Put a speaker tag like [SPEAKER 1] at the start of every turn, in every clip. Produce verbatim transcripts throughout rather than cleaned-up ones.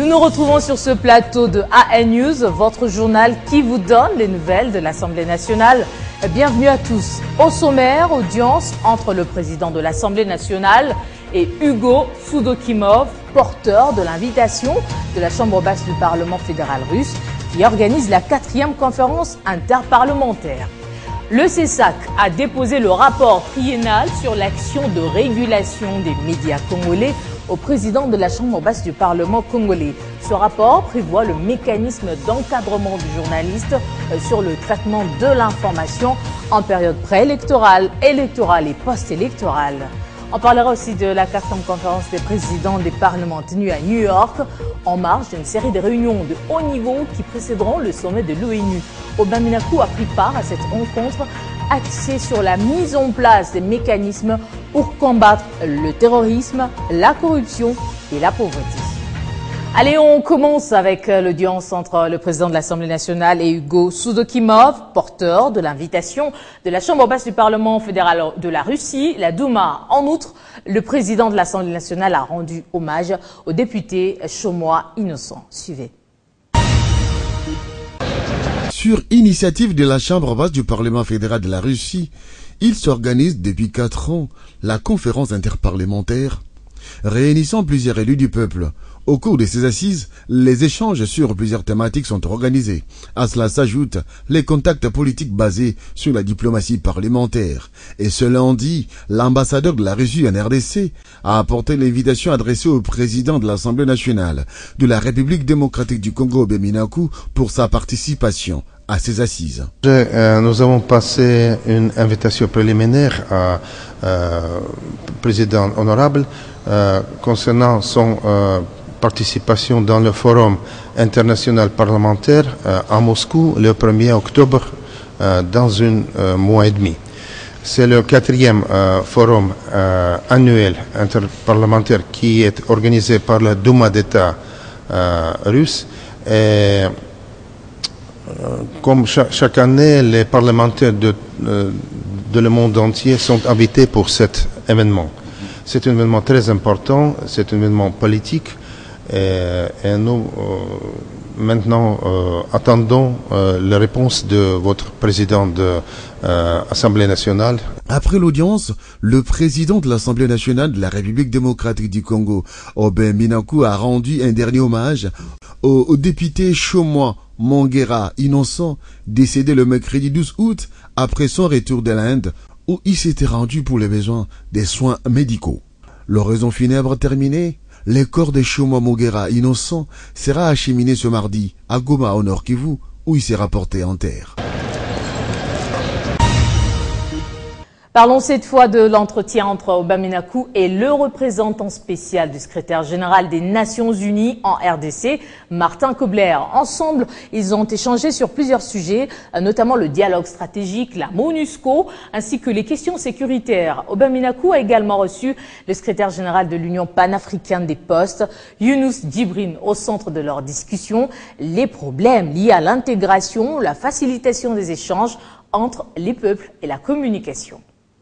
[SPEAKER 1] Nous nous retrouvons sur ce plateau de A N News, votre journal qui vous donne les nouvelles de l'Assemblée nationale. Bienvenue à tous. Au sommaire, audience entre le président de l'Assemblée nationale et Hugo Soudokimov, porteur de l'invitation de la Chambre basse du Parlement fédéral russe, qui organise la quatrième conférence interparlementaire. Le C E S A C a déposé le rapport triennal sur l'action de régulation des médias congolais au président de la Chambre basse du Parlement congolais. Ce rapport prévoit le mécanisme d'encadrement du journaliste sur le traitement de l'information en période préélectorale, électorale et post-électorale. On parlera aussi de la quatrième conférence des présidents des parlements tenue à New York en marge d'une série de réunions de haut niveau qui précéderont le sommet de l'ONU. Aubin Minakou a pris part à cette rencontre axée sur la mise en place des mécanismes pour combattre le terrorisme, la corruption et la pauvreté. Allez, on commence avec l'audience entre le président de l'Assemblée nationale et Hugo Soudokimov, porteur de l'invitation de la Chambre basse du Parlement fédéral de la Russie, la Douma. En outre, le président de l'Assemblée nationale a rendu hommage au député chaumois innocent. Suivez.
[SPEAKER 2] Sur initiative de la Chambre basse du Parlement fédéral de la Russie, il s'organise depuis quatre ans la conférence interparlementaire réunissant plusieurs élus du peuple. Au cours de ces assises, les échanges sur plusieurs thématiques sont organisés. À cela s'ajoutent les contacts politiques basés sur la diplomatie parlementaire. Et ce lundi, l'ambassadeur de la Russie en R D C a apporté l'invitation adressée au président de l'Assemblée nationale de la République démocratique du Congo, Aubin Minakou, pour sa participation à ces assises.
[SPEAKER 3] Euh, nous avons passé une invitation préliminaire à euh, président honorable euh, concernant son euh, participation dans le forum international parlementaire euh, à Moscou le premier octobre euh, dans un euh, mois et demi. C'est le quatrième euh, forum euh, annuel interparlementaire qui est organisé par la Douma d'État euh, russe. Et, euh, comme cha chaque année, les parlementaires de, euh, de le monde entier sont invités pour cet événement. C'est un événement très important, c'est un événement politique. Et, et nous, euh, maintenant, euh, attendons euh, la réponse de votre président de l'Assemblée euh, nationale.
[SPEAKER 2] Après l'audience, le président de l'Assemblée nationale de la République démocratique du Congo, Aubin Minakou, a rendu un dernier hommage au, au député chaumois Monguera Innocent, décédé le mercredi douze août après son retour de l'Inde, où il s'était rendu pour les besoins des soins médicaux. L'oraison funèbre terminée, le corps de chaumois Monguera Innocent sera acheminé ce mardi à Goma, au Nord Kivu, où il sera porté en terre.
[SPEAKER 1] Parlons cette fois de l'entretien entre Aubin Minakou et le représentant spécial du secrétaire général des Nations Unies en R D C, Martin Kobler. Ensemble, ils ont échangé sur plusieurs sujets, notamment le dialogue stratégique, la MONUSCO, ainsi que les questions sécuritaires. Aubin Minakou a également reçu le secrétaire général de l'Union panafricaine des postes, Younous Djibrine, au centre de leur discussion, les problèmes liés à l'intégration, la facilitation des échanges entre les peuples et la communication.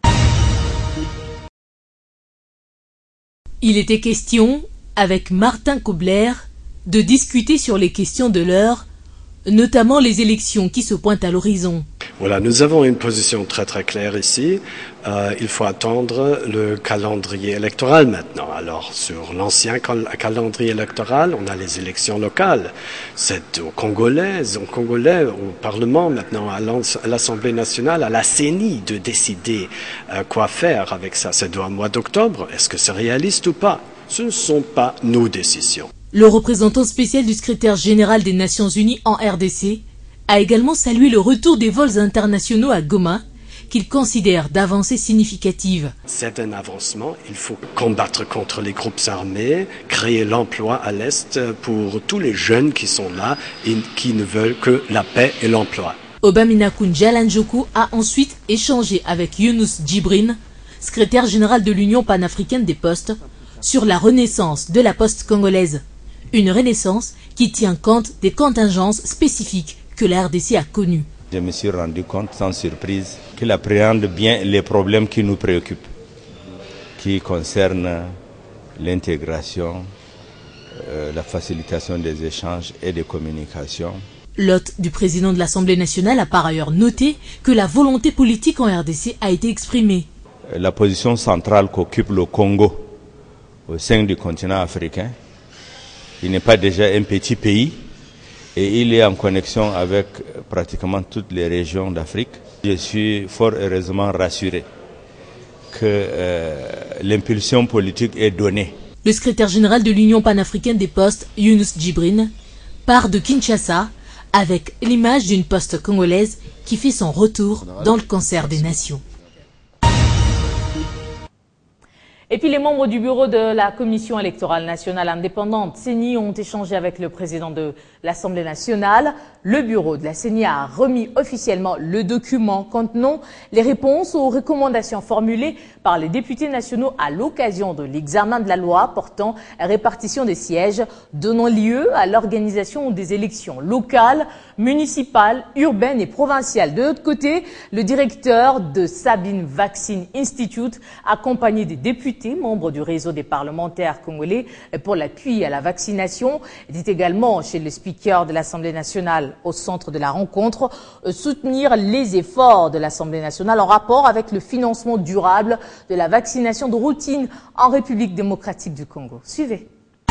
[SPEAKER 4] Il était question, avec Martin Kobler, de discuter sur les questions de l'heure, notamment les élections qui se pointent à l'horizon.
[SPEAKER 5] Voilà, nous avons une position très très claire ici. Euh, il faut attendre le calendrier électoral maintenant. Alors, sur l'ancien cal calendrier électoral, on a les élections locales. C'est aux Congolais, aux Congolais, au Parlement, maintenant à l'Assemblée nationale, à la C E N I de décider euh, quoi faire avec ça. C'est au mois d'octobre. Est-ce que c'est réaliste ou pas? Ce ne sont pas nos décisions.
[SPEAKER 4] Le représentant spécial du secrétaire général des Nations Unies en R D C a également salué le retour des vols internationaux à Goma, qu'il considère d'avancées significatives.
[SPEAKER 5] C'est un avancement. Il faut combattre contre les groupes armés, créer l'emploi à l'Est pour tous les jeunes qui sont là et qui ne veulent que la paix et l'emploi.
[SPEAKER 4] Aubin Minakou Njalanjoku a ensuite échangé avec Younous Djibrine, secrétaire général de l'Union panafricaine des postes, sur la renaissance de la poste congolaise. Une renaissance qui tient compte des contingences spécifiques que la R D C a connues.
[SPEAKER 6] Je me suis rendu compte sans surprise qu'il appréhende bien les problèmes qui nous préoccupent, qui concernent l'intégration, euh, la facilitation des échanges et des communications.
[SPEAKER 4] L'hôte du président de l'Assemblée nationale a par ailleurs noté que la volonté politique en R D C a été exprimée.
[SPEAKER 6] La position centrale qu'occupe le Congo au sein du continent africain, il n'est pas déjà un petit pays et il est en connexion avec pratiquement toutes les régions d'Afrique. Je suis fort heureusement rassuré que euh, l'impulsion politique est donnée.
[SPEAKER 4] Le secrétaire général de l'Union panafricaine des postes, Younous Djibrine, part de Kinshasa avec l'image d'une poste congolaise qui fait son retour dans le concert des nations.
[SPEAKER 1] Et puis les membres du bureau de la Commission électorale nationale indépendante, C E N I, ont échangé avec le président de l'Assemblée nationale. Le bureau de la C E N I a remis officiellement le document contenant les réponses aux recommandations formulées par les députés nationaux à l'occasion de l'examen de la loi portant répartition des sièges, donnant lieu à l'organisation des élections locales, municipales, urbaines et provinciales. De l'autre côté, le directeur de Sabine Vaccine Institute, accompagné des députés, membre du réseau des parlementaires congolais pour l'appui à la vaccination, dit également chez le speaker de l'Assemblée nationale au centre de la rencontre soutenir les efforts de l'Assemblée nationale en rapport avec le financement durable de la vaccination de routine en République démocratique du Congo. Suivez.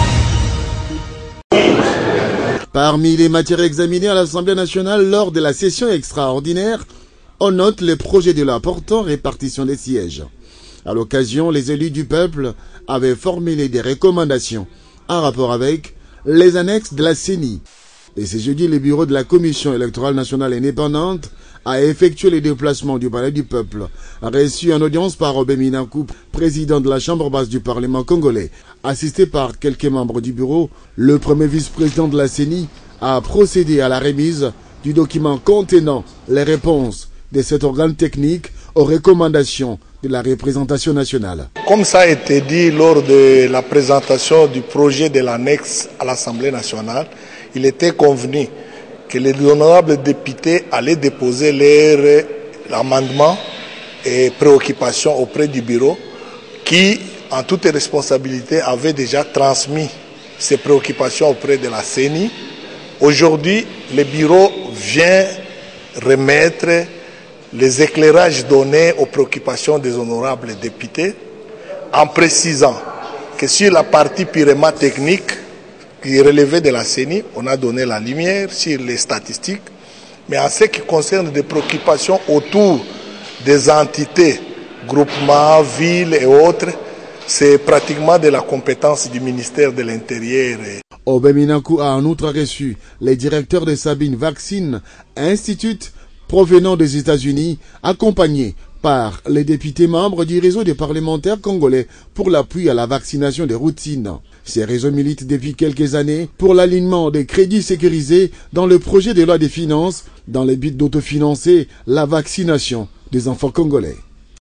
[SPEAKER 2] Parmi les matières examinées à l'Assemblée nationale lors de la session extraordinaire, on note les projets de loi portant répartition des sièges. À l'occasion, les élus du peuple avaient formulé des recommandations en rapport avec les annexes de la C E N I. Et ce jeudi, le bureau de la Commission électorale nationale indépendante a effectué les déplacements du palais du peuple, a reçu en audience par Robert Minakou, président de la Chambre basse du Parlement congolais. Assisté par quelques membres du bureau, le premier vice-président de la C E N I a procédé à la remise du document contenant les réponses de cet organe technique aux recommandations de la représentation nationale.
[SPEAKER 7] Comme ça a été dit lors de la présentation du projet de l'annexe à l'Assemblée nationale, il était convenu que les honorables députés allaient déposer leurs amendements et préoccupations auprès du bureau qui, en toute responsabilité, avait déjà transmis ses préoccupations auprès de la C E N I. Aujourd'hui, le bureau vient remettre les éclairages donnés aux préoccupations des honorables députés en précisant que sur la partie purement technique qui est relevée de la C E N I, on a donné la lumière sur les statistiques, mais en ce qui concerne des préoccupations autour des entités, groupements, villes et autres, c'est pratiquement de la compétence du ministère de l'Intérieur.
[SPEAKER 2] Obé Minakou a en outre reçu les directeurs de Sabine Vaccine Institute provenant des États-Unis, accompagnés par les députés membres du réseau des parlementaires congolais pour l'appui à la vaccination des routines. Ces réseaux militent depuis quelques années pour l'alignement des crédits sécurisés dans le projet de loi des finances dans le but d'autofinancer la vaccination des enfants congolais.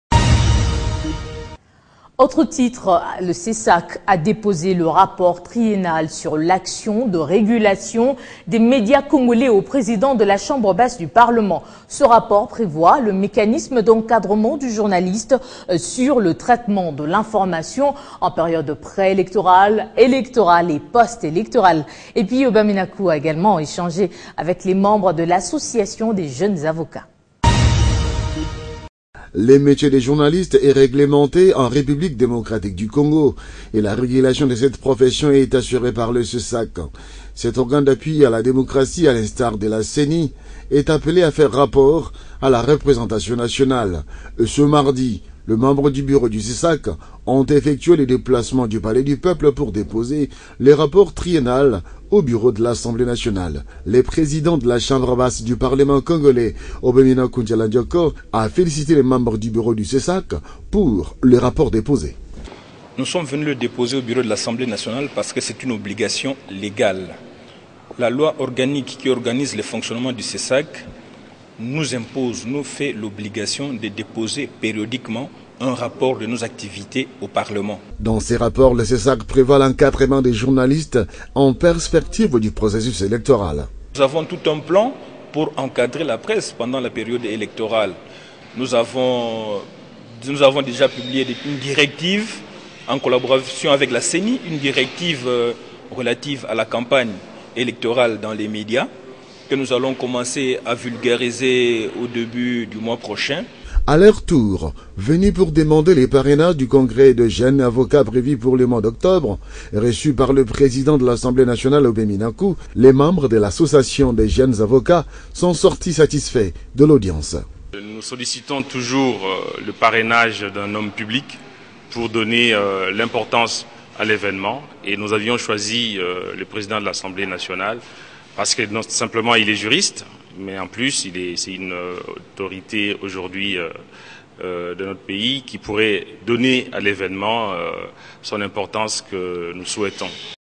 [SPEAKER 1] Autre titre, le C E S A C a déposé le rapport triennal sur l'action de régulation des médias congolais au président de la Chambre basse du Parlement. Ce rapport prévoit le mécanisme d'encadrement du journaliste sur le traitement de l'information en période préélectorale, électorale et post-électorale. Et puis, Obé Minakou a également échangé avec les membres de l'Association des jeunes avocats.
[SPEAKER 2] Le métier des journalistes est réglementé en République démocratique du Congo et la régulation de cette profession est assurée par le C E S A C. Cet organe d'appui à la démocratie, à l'instar de la C E N I, est appelé à faire rapport à la représentation nationale. Ce mardi, les membres du bureau du C E S A C ont effectué les déplacements du Palais du Peuple pour déposer les rapports triennales au bureau de l'Assemblée nationale. Le président de la Chambre basse du Parlement congolais, Obé Minakou Ndioko, a félicité les membres du bureau du C E S A C pour le rapport déposé.
[SPEAKER 8] Nous sommes venus le déposer au bureau de l'Assemblée nationale parce que c'est une obligation légale. La loi organique qui organise le fonctionnement du C E S A C nous impose, nous fait l'obligation de déposer périodiquement un rapport de nos activités au Parlement.
[SPEAKER 2] Dans ces rapports, le C E S A C prévoit l'encadrement des journalistes en perspective du processus électoral.
[SPEAKER 8] Nous avons tout un plan pour encadrer la presse pendant la période électorale. Nous avons, nous avons déjà publié une directive en collaboration avec la C E N I, une directive relatives à la campagne électorale dans les médias, que nous allons commencer à vulgariser au début du mois prochain.
[SPEAKER 2] À leur tour, venus pour demander les parrainages du congrès de jeunes avocats prévu pour le mois d'octobre, reçus par le président de l'Assemblée nationale Aubin Minaku, les membres de l'association des jeunes avocats sont sortis satisfaits de l'audience.
[SPEAKER 9] Nous sollicitons toujours le parrainage d'un homme public pour donner l'importance à l'événement et nous avions choisi le président de l'Assemblée nationale parce que non simplement il est juriste, mais en plus, il est, c'est une autorité aujourd'hui euh, euh, de notre pays qui pourrait donner à l'événement euh, son importance que nous souhaitons.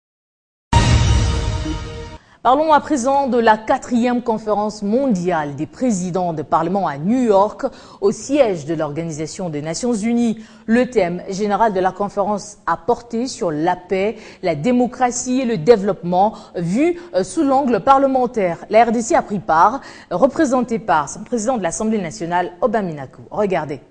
[SPEAKER 1] Parlons à présent de la quatrième conférence mondiale des présidents de parlement à New York, au siège de l'Organisation des Nations Unies. Le thème général de la conférence a porté sur la paix, la démocratie et le développement, vu sous l'angle parlementaire. La R D C a pris part, représentée par son président de l'Assemblée nationale, Aubin Minaku. Regardez.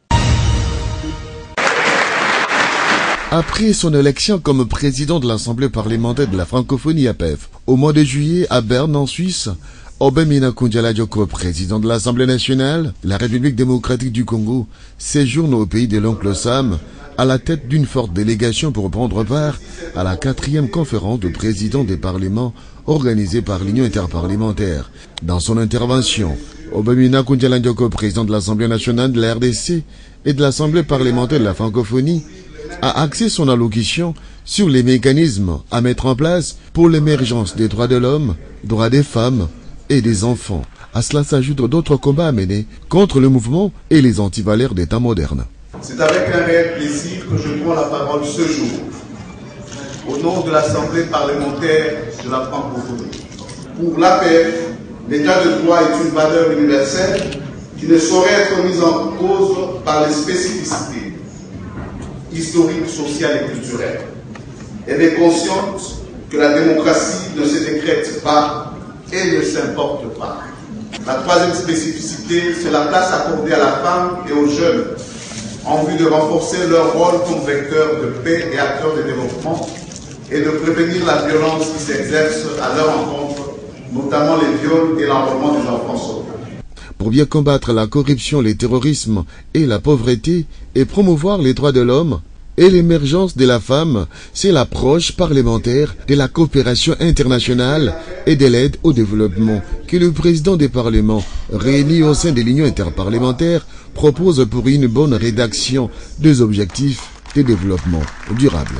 [SPEAKER 2] Après son élection comme président de l'Assemblée parlementaire de la francophonie A P E F, au mois de juillet à Berne en Suisse, Aubin Minaku Ndiaye-Dioko, président de l'Assemblée nationale, la République démocratique du Congo, séjourne au pays de l'oncle Sam à la tête d'une forte délégation pour prendre part à la quatrième conférence de présidents des parlements organisée par l'Union interparlementaire. Dans son intervention, Aubin Minaku Ndiaye-Dioko, président de l'Assemblée nationale de la R D C et de l'Assemblée parlementaire de la francophonie, a axé son allocution sur les mécanismes à mettre en place pour l'émergence des droits de l'homme, droits des femmes et des enfants. À cela s'ajoutent d'autres combats à mener contre le mouvement et les antivaleurs d'État moderne.
[SPEAKER 10] C'est avec un réel plaisir que je prends la parole ce jour, au nom de l'Assemblée parlementaire de la francophonie. Pour l'A P E F, l'état de droit est une valeur universelle qui ne saurait être mise en cause par les spécificités historique, sociale et culturelle. Elle est consciente que la démocratie ne se décrète pas et ne s'importe pas. La troisième spécificité, c'est la place accordée à la femme et aux jeunes en vue de renforcer leur rôle comme vecteur de paix et acteur de développement et de prévenir la violence qui s'exerce à leur encontre, notamment les viols et l'enrôlement des enfants soldats.
[SPEAKER 2] Pour bien combattre la corruption, le terrorisme et la pauvreté et promouvoir les droits de l'homme et l'émergence de la femme, c'est l'approche parlementaire de la coopération internationale et de l'aide au développement que le président des parlements, réunis au sein de l'Union interparlementaire, propose pour une bonne rédaction des objectifs de développement durable.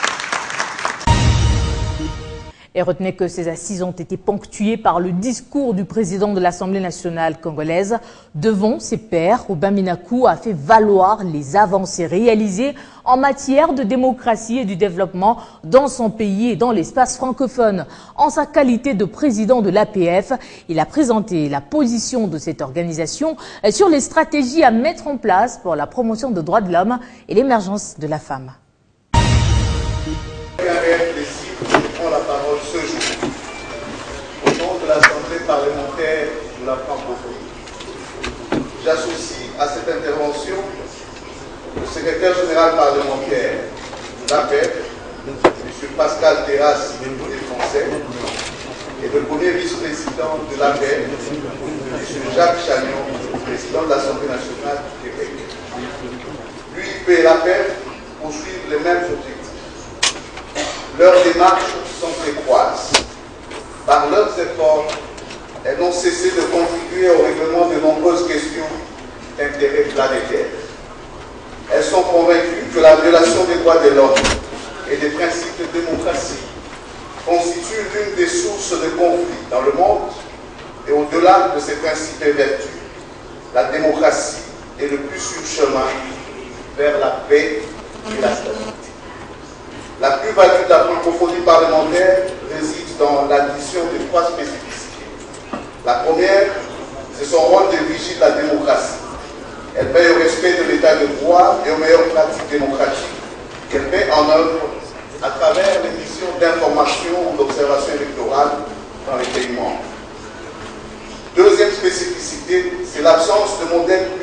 [SPEAKER 1] Et retenez que ces assises ont été ponctuées par le discours du président de l'Assemblée nationale congolaise. Devant ses pairs, Aubin Minaku a fait valoir les avancées réalisées en matière de démocratie et du développement dans son pays et dans l'espace francophone. En sa qualité de président de l'A P E F, il a présenté la position de cette organisation sur les stratégies à mettre en place pour la promotion des droits de l'homme et l'émergence de la femme.
[SPEAKER 10] La parole ce jour au nom de l'Assemblée parlementaire de la francophonie. J'associe à cette intervention le secrétaire général parlementaire de l'A P E F, M. Pascal Terrasse, député français, et le premier vice-président de l'A P E F, M. Jacques Chagnon, président de l'Assemblée nationale du Québec. L'U I P et l'A P E F poursuivent les mêmes objectifs. Leurs démarches s'entrecroisent. Par leurs efforts, elles n'ont cessé de contribuer au règlement de nombreuses questions d'intérêt planétaire. Elles sont convaincues que la violation des droits de l'homme et des principes de démocratie constitue l'une des sources de conflits dans le monde et au-delà de ces principes et vertus, la démocratie est le plus sûr chemin vers la paix et la stabilité. La plus-value de la francophonie parlementaire réside dans l'addition de trois spécificités. La première, c'est son rôle de vigie de la démocratie. Elle veille au respect de l'état de droit et aux meilleures pratiques démocratiques qu'elle met en œuvre à travers les missions d'information ou d'observation électorale dans les pays membres. Deuxième spécificité, c'est l'absence de modèle